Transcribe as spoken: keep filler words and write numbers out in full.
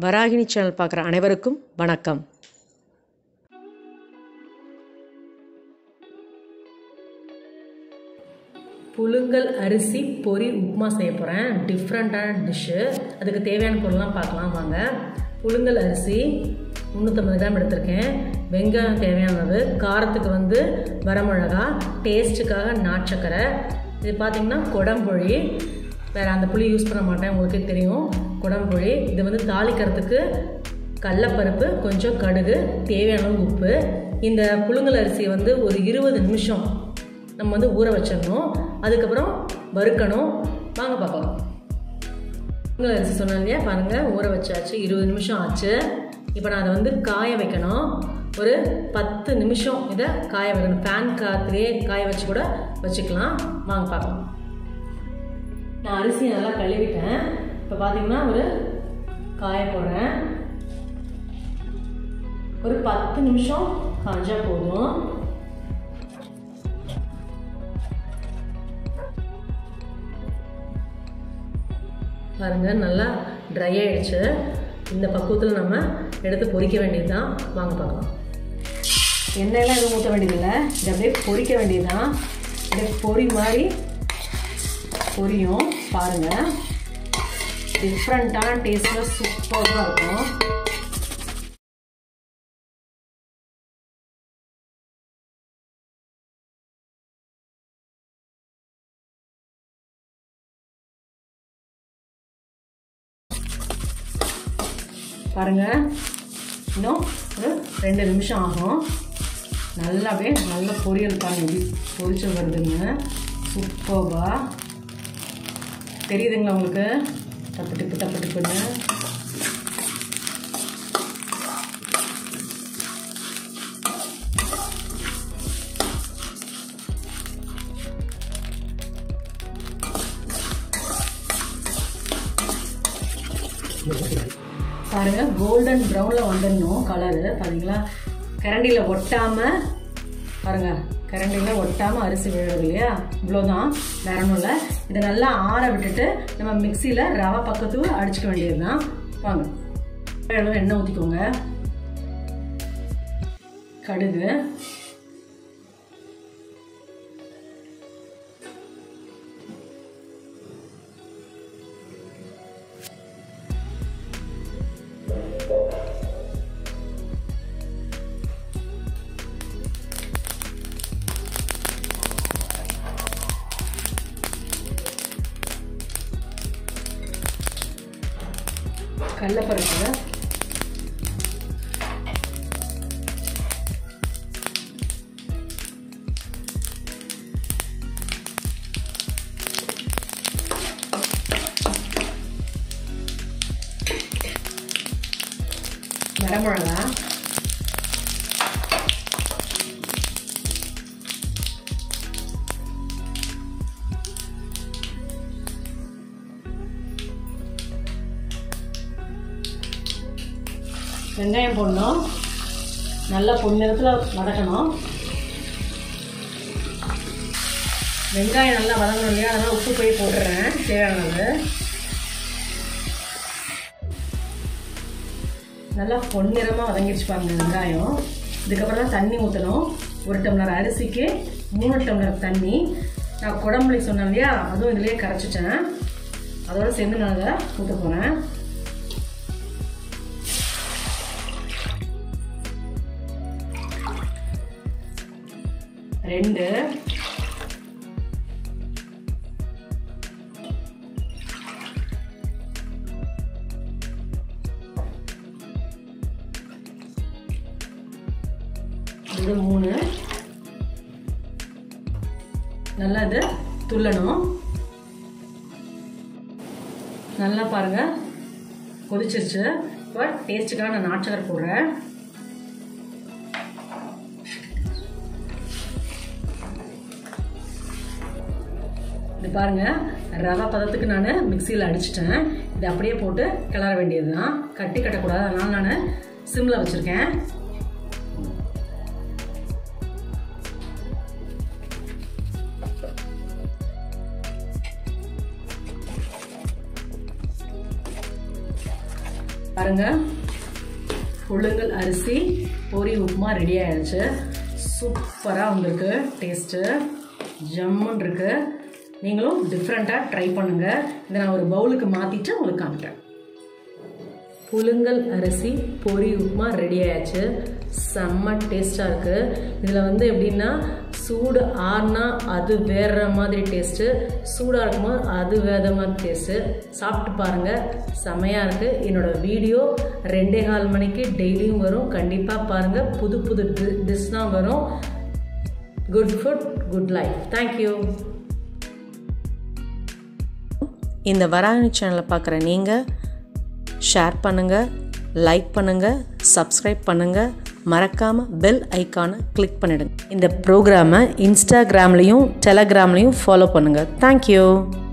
Varahini channel பார்க்குற அனைவருக்கும் வணக்கம். புழுங்கல் அரிசி பொரி உப்புமா செய்ய போகிறேன். டிஃப்ரெண்ட்டான டிஷ்ஷு. அதுக்கு தேவையான பொருள்லாம் பார்க்கலாம் வாங்க. புழுங்கல் அரிசி முந்நூற்றம்பது கிராம் எடுத்திருக்கேன். வெங்காயம் தேவையானது, காரத்துக்கு வந்து வரமிளகா, டேஸ்ட்டுக்காக நாட்டுச்சக்கரை, இது பார்த்திங்கன்னா குடம்புளி, வேறு அந்த புளி யூஸ் பண்ண மாட்டேன், உங்களுக்கே தெரியும். குடம்புளி, இது வந்து தாளிக்கிறதுக்கு கடலப்பருப்பு, கொஞ்சம் கடுகு, தேவையான உப்பு. இந்த புழுங்கல் அரிசியை வந்து ஒரு இருபது நிமிஷம் நம்ம வந்து ஊற வச்சிடணும். அதுக்கப்புறம் வறுக்கணும். வாங்க பார்க்கலாம். புழுங்கல் அரிசி சொன்னேன் இல்லையா, பாருங்கள் ஊற வச்சாச்சு, இருபது நிமிஷம் ஆச்சு. இப்போ நான் அதை வந்து காய வைக்கணும். ஒரு பத்து நிமிஷம் இதை காய வைக்கணும். ஃபேன் காற்றுலேயே காய வச்சு கூட வச்சுக்கலாம். வாங்க பார்க்கலாம். நான் அரிசி நல்லா கழுவிட்டேன். இப்போ பார்த்தீங்கன்னா ஒரு காய போடுறேன். ஒரு பத்து நிமிஷம் காஞ்சா போதும். பாருங்க நல்லா ட்ரை ஆயிடுச்சு. இந்த பக்குவத்தில் நம்ம எடுத்து பொரிக்க வேண்டியது தான். வாங்க பார்க்கலாம். எண்ணெயெல்லாம் எதுவும் ஊற்ற வேண்டியதில்லை, இதை அப்படியே பொரிக்க வேண்டியது தான். அப்படியே பொரி மாதிரி பொரியும். பாருங்கள், டிஃப்ரெண்ட்டான டேஸ்ட்டில் சூப்பராக இருக்கும். பாருங்கள், இன்னும் ஒரு ரெண்டு நிமிஷம் ஆகும். நல்லா அப்படியே நல்லா பொரியல் பாருங்க, பொரிச்சு வருதுங்க. சூப்பராக தெரியுதுங்களா உங்களுக்கு? டப்பு டிப்பு டப்பு டிப்புன்னு. பாருங்க, கோல்டன் ப்ரௌனில் வந்துடணும் கலரு. பாருங்களா, கரண்டியில் ஒட்டாமல் பாருங்க, கரண்டியில் ஒட்டாமல் அரிசி விழுது இல்லையா, இவ்வளோதான், வேற ஒன்றும் இல்லை. இதை நல்லா ஆற விட்டுட்டு நம்ம மிக்சியில் ரவை பக்கத்துக்கு அடிச்சுக்க வேண்டியது தான். வாங்க, எண்ணெய் ஊற்றிக்கோங்க. கடுகு, கடலைப்பருப்பு, வரமிளகா, வெங்காயம் போடணும். நல்லா பொன்னிறத்தில் வதக்கணும். வெங்காயம் நல்லா வதங்கணும் இல்லையா, அதனால் உப்பு போய் போட்டுறேன் தேவையானது. நல்லா பொன்னிறமாக வதங்கிடுச்சு பாருங்க வெங்காயம். இதுக்கப்புறம் தான் தண்ணி ஊற்றணும். ஒரு டம்ளர் அரிசிக்கு மூணு டம்ளர் தண்ணி. நான் குடம்புளி சொன்னேன் இல்லையா, அதுவும் இதுலேயே கரைச்சிட்டேன். அதோடு சேர்ந்து நான் அதை ஊற்ற போகிறேன். ரெண்டு, இது மூணு. நல்லா இது துள்ளணும். நல்லா பாருங்க கொதிச்சிருச்சு. இப்போ டேஸ்ட்டுக்காக நான் நாட்டுச்சக்கரை போடுறேன். இது பாருங்க, ரவை பதத்துக்கு நான் மிக்சியில் அடிச்சிட்டேன். இது அப்படியே போட்டு கிளற வேண்டியது தான். கட்டி கட்டக்கூடாது, அதனால நான் சிம்மில் வச்சுருக்கேன். பாருங்கள், புழுங்கல் அரிசி பொரி உப்புமா ரெடி ஆயிடுச்சு. சூப்பராக வந்திருக்கு, டேஸ்ட்டு ஜம்முன்னு இருக்குது. நீங்களும் டிஃப்ரெண்ட்டாக ட்ரை பண்ணுங்கள். இதை நான் ஒரு பவுலுக்கு மாற்றிட்டு உங்களுக்கு காமிக்கிறேன். புழுங்கல் அரிசி பொரி உப்புமா ரெடி ஆயாச்சு. செம்ம டேஸ்ட்டாக இருக்குது. இதில் வந்து எப்படின்னா சூடு ஆறுனா அது வேற மாதிரி டேஸ்ட்டு, சூடாக இருக்கும்போது அது வேற மாதிரி டேஸ்ட்டு. சாப்பிட்டு பாருங்கள், செம்மையாக இருக்குது. என்னோடய வீடியோ ரெண்டே கால் மணிக்கு டெய்லியும் வரும். கண்டிப்பாக பாருங்கள், புது புது டிஷ் தான் வரும். Good food good life. Thank you. இந்த வராணி சேனலை பார்க்குற நீங்கள் ஷேர் பண்ணுங்கள், லைக் பண்ணுங்கள், சப்ஸ்கிரைப் பண்ணுங்கள், மறக்காமல் பெல் ஐக்கானை கிளிக் பண்ணிடுங்க. இந்த ப்ரோக்ராமை இன்ஸ்டாகிராம்லேயும் டெலகிராம்லேயும் ஃபாலோ பண்ணுங்கள். தேங்க்யூ.